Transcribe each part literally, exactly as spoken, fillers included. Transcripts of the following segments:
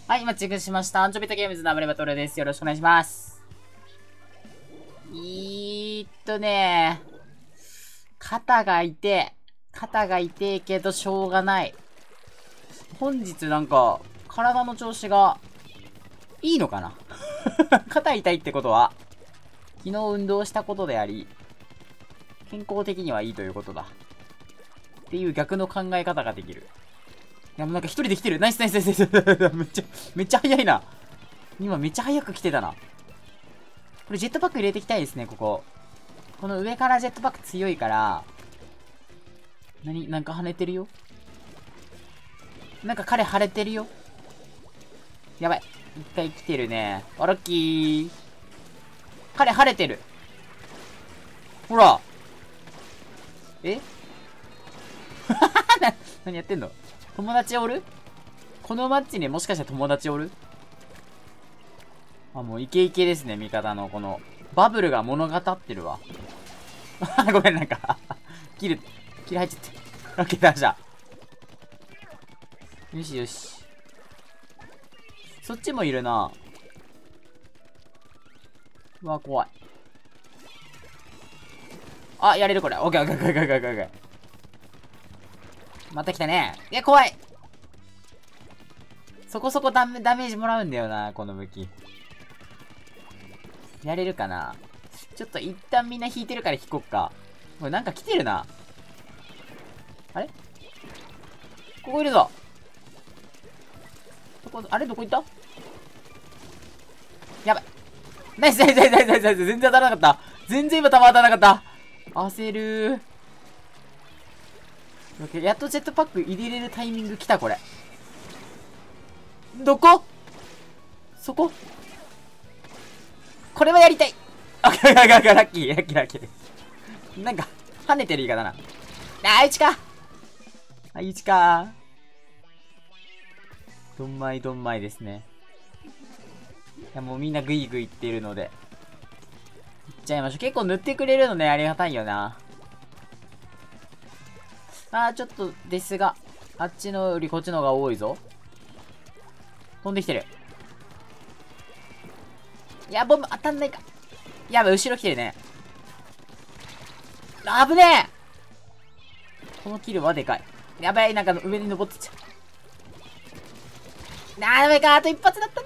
はい、今チェックしました。アンチョビタゲームズのアブレバトルです。よろしくお願いします。えーっとね、肩が痛え。肩が痛えけどしょうがない。本日なんか、体の調子が、いいのかな肩痛いってことは、昨日運動したことであり、健康的にはいいということだ。っていう逆の考え方ができる。いや、もうなんか一人で来てる。ナイスナイスナイスナイス。めっちゃ、めっちゃ早いな。今めっちゃ早く来てたな。これジェットパック入れていきたいですね、ここ。この上からジェットパック強いから。何なんか跳ねてるよ。なんか彼腫れてるよ。やばい。一回来てるね。あ、ラッキー。彼晴れてる。ほら。えな何やってんの？友達おる？このマッチにもしかして友達おる？あ、もうイケイケですね、味方のこの、バブルが物語ってるわ。ごめん、なんか、キル、キル入っちゃって。オッケー、ダメじゃ。よしよし。そっちもいるな。うわ、怖い。あ、やれるこれ。オッケーオッケーオッケーオッケーオッケーオッケー。また来たね。いや、怖い。そこそこダメ、ダメージもらうんだよな、この武器。やれるかな。ちょっと一旦みんな引いてるから引こっか。これなんか来てるな。あれここいるぞ。どこ、あれどこ行った？やばい。ナイスナイスナイスナイスナイスナイス。全然当たらなかった。全然今弾当たらなかった。焦るー。やっとジェットパック入れれるタイミング来た、これ。どこ？そこ？これはやりたい。あ、ガガガガラッキー、ラッキー、ラッキー。なんか、跳ねてる言い方な。あ、いちか。あ、いちか。どんまいどんまいですね。いや、もうみんなグイグイいってるので。いっちゃいましょう。結構塗ってくれるのね、ありがたいよな。あー、ちょっとですが、あっちのよりこっちの方が多いぞ。飛んできてる。いや、ボム当たんないか。やばい、後ろ来てるね。あぶねえ。このキルはでかい。やばい、なんか上に登ってっちゃう。あー、やばいか。あと一発だったね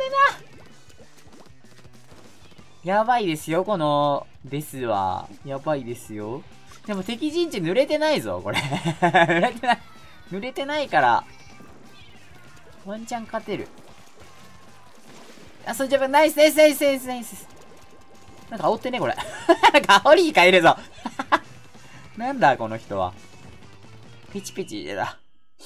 な。やばいですよ、この、ですわ。やばいですよ。でも敵陣地濡れてないぞ、これ。濡れてない。濡れてないから、ワンチャン勝てる。あ、それじゃ、ナイスナイスナイスナイスナイス。なんか煽ってね、これ。なんか煽りに変えるぞ。なんだ、この人は。ピチピチだ。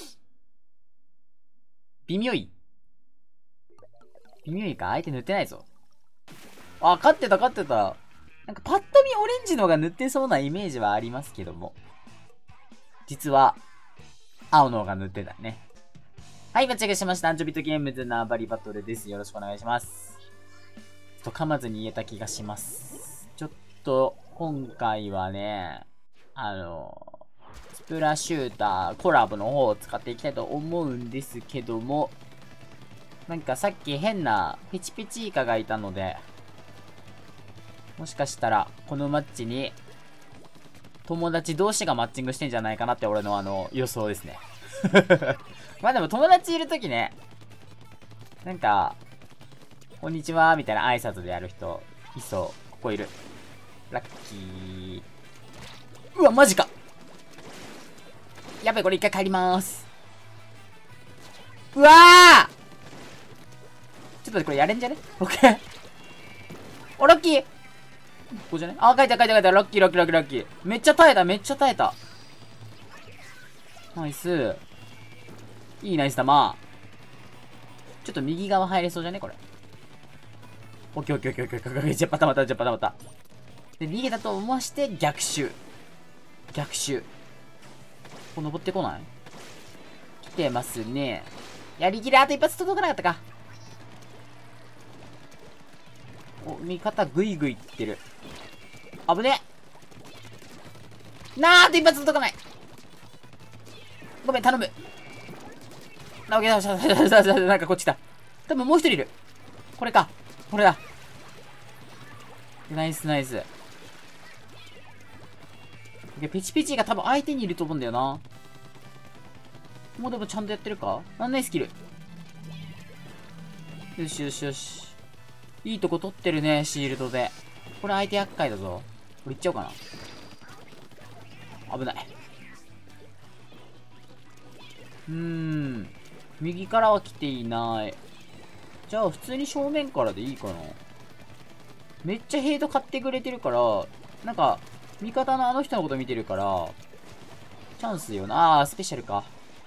微妙い。微妙いか？相手塗ってないぞ。あ、勝ってた、勝ってた。なんかパッと見オレンジの方が塗ってそうなイメージはありますけども。実は、青の方が塗ってたね。はい、今チェックしました。アンチョビットゲームズナーバリバトルです。よろしくお願いします。ちょっと噛まずに言えた気がします。ちょっと、今回はね、あの、スプラシューターコラボの方を使っていきたいと思うんですけども、なんかさっき変なピチピチイカがいたので、もしかしたらこのマッチに友達同士がマッチングしてんじゃないかなって俺のあの予想ですね。まあでも友達いるときね、なんか、こんにちはみたいな挨拶でやる人いそう。ここいる。ラッキー。うわ、マジか。やべ、これ一回帰りまーす。うわー、ちょっと待って、これやれんじゃね？オッケー。お、ラッキー。ここじゃね？あ、書いた書いた書いた。ラッキーラッキーラッキーラッキー。めっちゃ耐えた、めっちゃ耐えた。ナイス。いいナイス玉。ちょっと右側入れそうじゃねこれ。オッケーオッケーオッケーオッケーオッケー。じゃ、パタパタじゃ、パタパタ。で、逃げたと思わして逆襲。逆襲。こう登ってこない？来てますね。やりきれ、あと一発届かなかったか。お、味方グイグイいってる。危ねえ。なー、あと一発届かない。ごめん、頼む。な、オッケー、なんかこっち来た。 多分もう一人いる。これか。これだ。ナイスナイス。で、ピチピチが多分相手にいると思うんだよな。もうでもちゃんとやってるか？なんないスキル。よしよしよし。いいとこ取ってるね、シールドで。これ相手厄介だぞ。これいっちゃおうかな。危ない。うーん。右からは来ていない。じゃあ普通に正面からでいいかな。めっちゃヘイト買ってくれてるから、なんか、味方のあの人のこと見てるから、チャンスよな。あー、スペシャルか。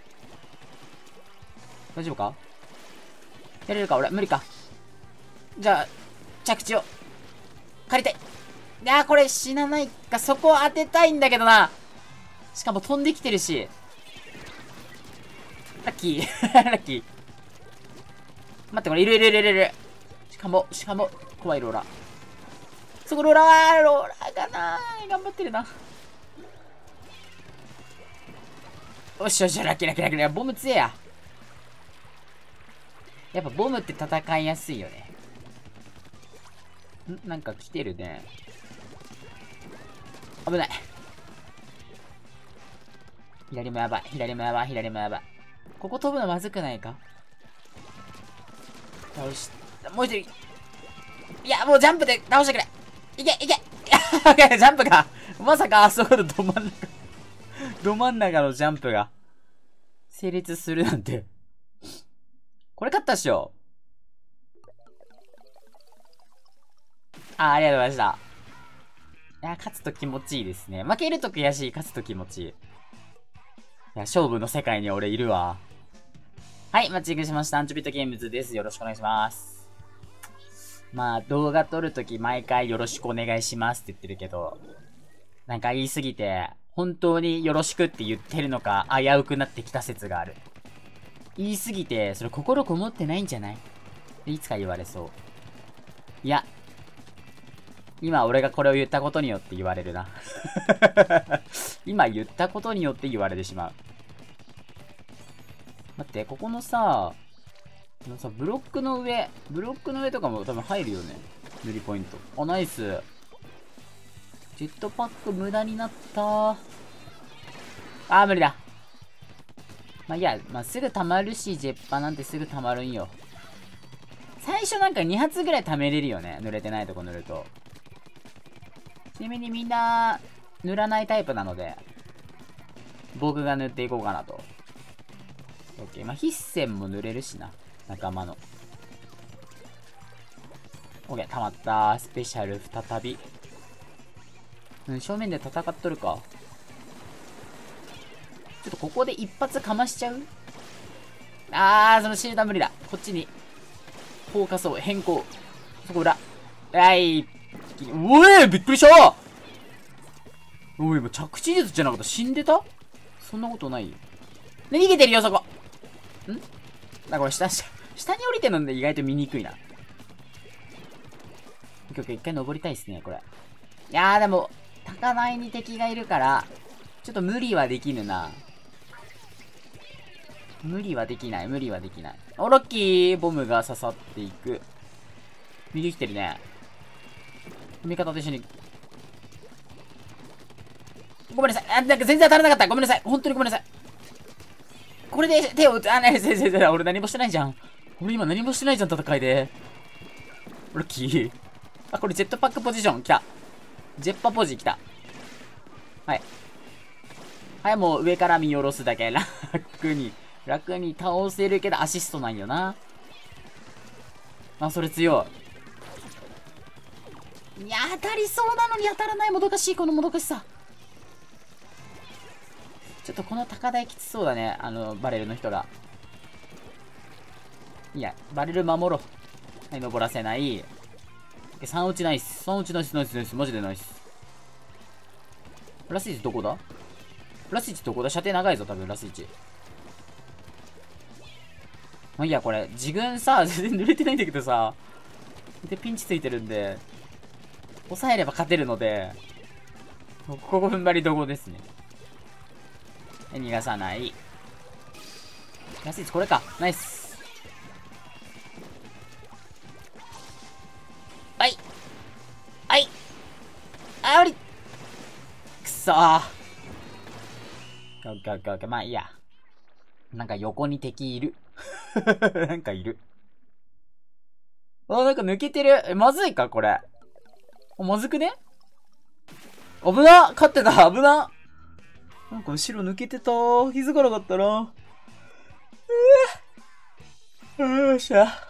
大丈夫か？やれるか俺、無理か。じゃあ、着地を。借りたい。いやー、これ死なないか。そこを当てたいんだけどな。しかも飛んできてるし。ラッキー。ラッキー。待って、これいるいるいるいるいる。しかも、しかも、怖いローラー。そこローラー、ローラーがなー。頑張ってるな。よしよし、ラッキーラッキーラッキー。ボム強えや。やっぱボムって戦いやすいよね。んなんか来てるね。危ない。左もやばい。左もやばい。左もやばい。ここ飛ぶのまずくないか？倒し、もう一人。いや、もうジャンプで倒してくれ。いけいけジャンプがまさかあそこのど真ん中ど真ん中のジャンプが成立するなんて。これ勝ったっしょ。あ、ありがとうございました。いや、勝つと気持ちいいですね。負けると悔しい、勝つと気持ちいい。いや、勝負の世界に俺いるわ。はい、マッチングしました。アンチョビットゲームズです。よろしくお願いします。まあ、動画撮るとき毎回よろしくお願いしますって言ってるけど、なんか言いすぎて、本当によろしくって言ってるのか危うくなってきた説がある。言いすぎて、それ心こもってないんじゃない？いつか言われそう。いや、今俺がこれを言ったことによって言われるな。今言ったことによって言われてしまう。待って、ここのさ、このさ、ブロックの上、ブロックの上とかも多分入るよね。塗りポイント。あ、ナイス。ジェットパック無駄になったー。あー、無理だ。まあ、いや、まあ、すぐ溜まるし、ジェッパなんてすぐ溜まるんよ。最初なんかに発ぐらい溜めれるよね。濡れてないとこ塗ると。ちなみにみんな、塗らないタイプなので、僕が塗っていこうかなと。オッケー。まあ、必戦も塗れるしな。仲間の。オッケー。溜まったー。スペシャル再び。うん、正面で戦っとるか。ちょっとここで一発かましちゃう？あー、そのシールドは無理だ。こっちに。フォーカスを変更。そこ裏。はい。おえー、びっくりしたおい、今着地術じゃなかった。死んでた？そんなことないよ。で、逃げてるよ、そこ。ん？あ、これ下、下、下に降りてるので意外と見にくいな。オッケーオッケー、一回登りたいですね、これ。いやー、でも、高台に敵がいるから、ちょっと無理はできぬな。無理はできない、無理はできない。お、ラッキー！ボムが刺さっていく。右来てるね。味方と一緒に。ごめんなさい。あ、なんか全然当たらなかった。ごめんなさい。本当にごめんなさい。これで手を打つ。あ、ね、先生、俺何もしてないじゃん。俺今何もしてないじゃん、戦いで。ラッキー。あ、これジェットパックポジション。来た。ジェッパポジ来た。はい。はい、もう上から見下ろすだけ。楽に。楽に倒せるけどアシストなんよな。あ、それ強い。いや、当たりそうなのに当たらない。もどかしい、このもどかしさ。ちょっとこの高台きつそうだね。あの、バレルの人が。いや、バレル守ろう。はい、登らせない。さん打ちナイス。さん打ちナイス、ナイス、ナイス。マジでナイス。ラスイチどこだ？ラスイチどこだ？射程長いぞ、多分、ラスイチ。まあ、いや、これ、自分さ、全然濡れてないんだけどさ、で、ピンチついてるんで、抑えれば勝てるので、ここ踏ん張りどこですね。逃がさない。ラスイチこれか。ナイス。 あ、無理。くそー。オッケーオッケーオッケー。まあいいや。なんか横に敵いる。なんかいる。あ、なんか抜けてる。え、まずいかこれ。まずくね？危な！勝ってた。危な！なんか後ろ抜けてた。気づかなかったな。うぅ。よっしゃ。